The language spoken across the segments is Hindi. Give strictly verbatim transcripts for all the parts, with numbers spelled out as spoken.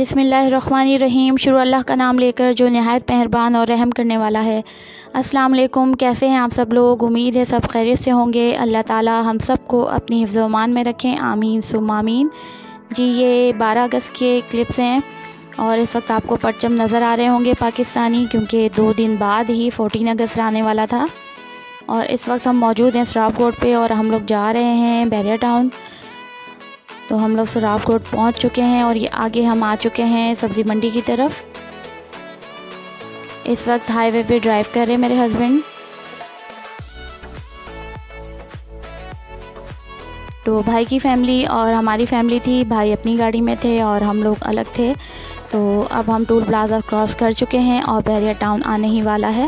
बिस्मिल्लाहिर्रहमानिर्रहीम। शुरू अल्लाह का नाम लेकर जो नहायत मेहरबान और रहम करने वाला है। अस्सलाम वालेकुम, कैसे हैं आप सब लोग? उम्मीद है सब खैरियत से होंगे। अल्लाह ताला हम सब को अपनी हिफ्ज़ व अमान में रखें, आमीन सुम्मा आमीन। जी, ये बारह अगस्त के क्लिप्स हैं और इस वक्त आपको परचम नज़र आ रहे होंगे पाकिस्तानी, क्योंकि दो दिन बाद ही चौदह अगस्त आने वाला था। और इस वक्त हम मौजूद हैं सराफ कोट पे और हम लोग जा रहे हैं बैरिया टाउन। तो हम लोग सराफ कोट पहुंच चुके हैं और ये आगे हम आ चुके हैं सब्ज़ी मंडी की तरफ। इस वक्त हाईवे पे ड्राइव कर रहे हैं मेरे हस्बैंड। तो भाई की फैमिली और हमारी फैमिली थी। भाई अपनी गाड़ी में थे और हम लोग अलग थे। तो अब हम टोल प्लाज़ा क्रॉस कर चुके हैं और बैरिया टाउन आने ही वाला है।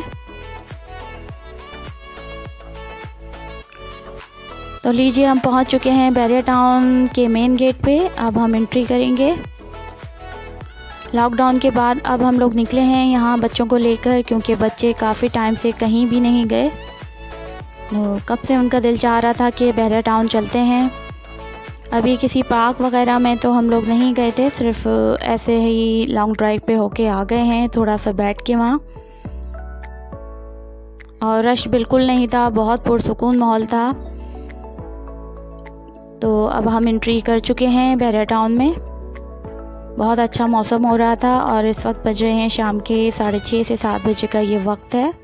तो लीजिए, हम पहुंच चुके हैं बैरिया टाउन के मेन गेट पे। अब हम एंट्री करेंगे। लॉकडाउन के बाद अब हम लोग निकले हैं यहाँ बच्चों को लेकर, क्योंकि बच्चे काफ़ी टाइम से कहीं भी नहीं गए। तो कब से उनका दिल चाह रहा था कि बैरिया टाउन चलते हैं। अभी किसी पार्क वगैरह में तो हम लोग नहीं गए थे, सिर्फ ऐसे ही लॉन्ग ड्राइव पे होके आ गए हैं, थोड़ा सा बैठ के वहाँ। और रश बिल्कुल नहीं था, बहुत पुरसुकून माहौल था। तो अब हम एंट्री कर चुके हैं बैरिया टाउन में। बहुत अच्छा मौसम हो रहा था और इस वक्त बज रहे हैं शाम के साढ़े छः से सात बजे का ये वक्त है।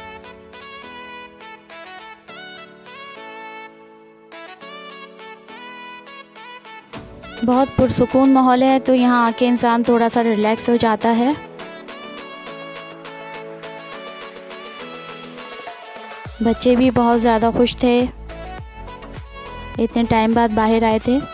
बहुत पुरसुकून माहौल है, तो यहाँ आके इंसान थोड़ा सा रिलैक्स हो जाता है। बच्चे भी बहुत ज़्यादा खुश थे, इतने टाइम बाद बाहर आए थे।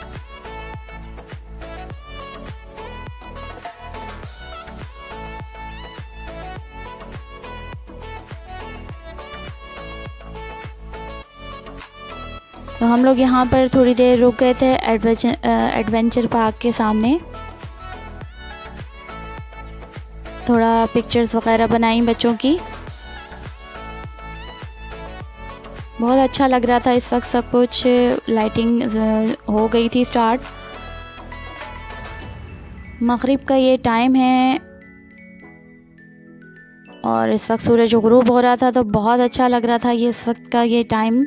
तो हम लोग यहाँ पर थोड़ी देर रुक गए थे एडवेंचर एडवेंचर पार्क के सामने। थोड़ा पिक्चर्स वगैरह बनाई बच्चों की। बहुत अच्छा लग रहा था इस वक्त सब कुछ। लाइटिंग हो गई थी स्टार्ट। मगरिब का ये टाइम है और इस वक्त सूरज गुरूब हो रहा था, तो बहुत अच्छा लग रहा था ये इस वक्त का ये टाइम।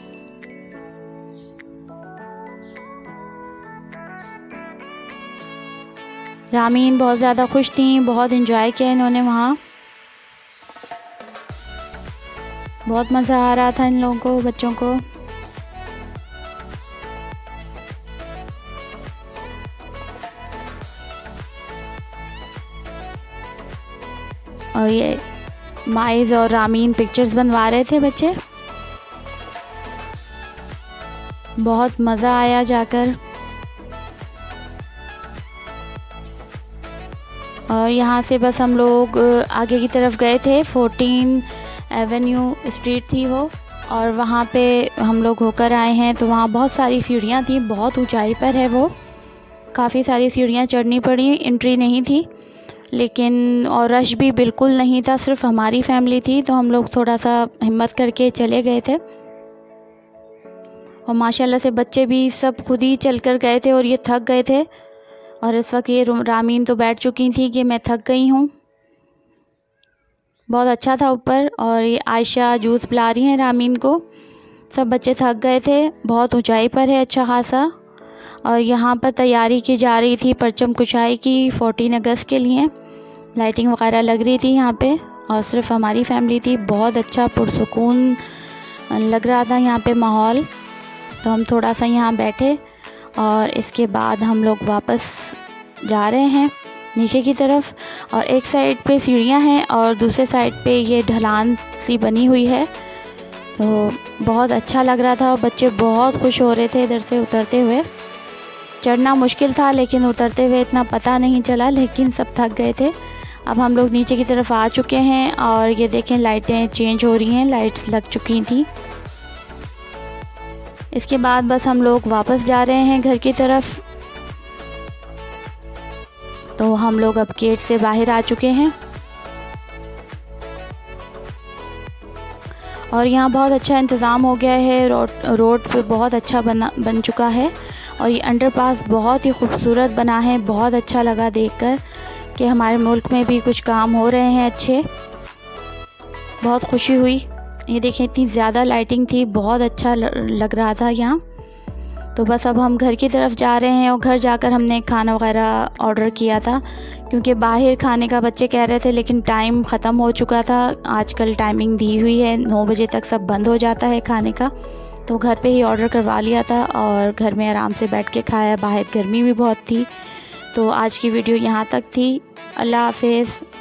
रामीन बहुत ज़्यादा खुश थी, बहुत एंजॉय किया इन्होंने वहाँ। बहुत मज़ा आ रहा था इन लोगों को, बच्चों को। और ये माइज और रामीन पिक्चर्स बनवा रहे थे बच्चे। बहुत मज़ा आया जाकर। और यहाँ से बस हम लोग आगे की तरफ गए थे। फोर्टीन एवेन्यू स्ट्रीट थी वो, और वहाँ पे हम लोग होकर आए हैं। तो वहाँ बहुत सारी सीढ़ियाँ थी, बहुत ऊंचाई पर है वो। काफ़ी सारी सीढ़ियाँ चढ़नी पड़ी, एंट्री नहीं थी लेकिन। और रश भी बिल्कुल नहीं था, सिर्फ हमारी फैमिली थी, तो हम लोग थोड़ा सा हिम्मत करके चले गए थे। और माशाल्लाह से बच्चे भी सब खुद ही चल कर गए थे और ये थक गए थे। और इस वक्त ये रामीन तो बैठ चुकी थी कि मैं थक गई हूँ। बहुत अच्छा था ऊपर। और ये आयशा जूस पिला रही हैं रामीन को। सब बच्चे थक गए थे, बहुत ऊंचाई पर है अच्छा खासा। और यहाँ पर तैयारी की जा रही थी परचम कुशाई की चौदह अगस्त के लिए। लाइटिंग वगैरह लग रही थी यहाँ पे और सिर्फ हमारी फैमिली थी। बहुत अच्छा पुरसुकून लग रहा था यहाँ पे माहौल। तो हम थोड़ा सा यहाँ बैठे और इसके बाद हम लोग वापस जा रहे हैं नीचे की तरफ। और एक साइड पे सीढ़ियाँ हैं और दूसरे साइड पे ये ढलान सी बनी हुई है। तो बहुत अच्छा लग रहा था। बच्चे बहुत खुश हो रहे थे इधर से उतरते हुए। चढ़ना मुश्किल था लेकिन उतरते हुए इतना पता नहीं चला, लेकिन सब थक गए थे। अब हम लोग नीचे की तरफ आ चुके हैं और ये देखें लाइटें चेंज हो रही हैं, लाइट्स लग चुकी थी। इसके बाद बस हम लोग वापस जा रहे हैं घर की तरफ। तो हम लोग अब गेट से बाहर आ चुके हैं और यहाँ बहुत अच्छा इंतज़ाम हो गया है। रोड रोड पे बहुत अच्छा बना बन चुका है और ये अंडरपास बहुत ही खूबसूरत बना है। बहुत अच्छा लगा देखकर कि हमारे मुल्क में भी कुछ काम हो रहे हैं अच्छे। बहुत खुशी हुई। ये देखें इतनी ज़्यादा लाइटिंग थी, बहुत अच्छा लग रहा था यहाँ। तो बस अब हम घर की तरफ जा रहे हैं और घर जाकर हमने खाना वगैरह ऑर्डर किया था, क्योंकि बाहर खाने का बच्चे कह रहे थे, लेकिन टाइम ख़त्म हो चुका था। आजकल टाइमिंग दी हुई है, नौ बजे तक सब बंद हो जाता है खाने का। तो घर पे ही ऑर्डर करवा लिया था और घर में आराम से बैठ के खाया। बाहर गर्मी भी बहुत थी। तो आज की वीडियो यहाँ तक थी। अल्लाह हाफ़िज़।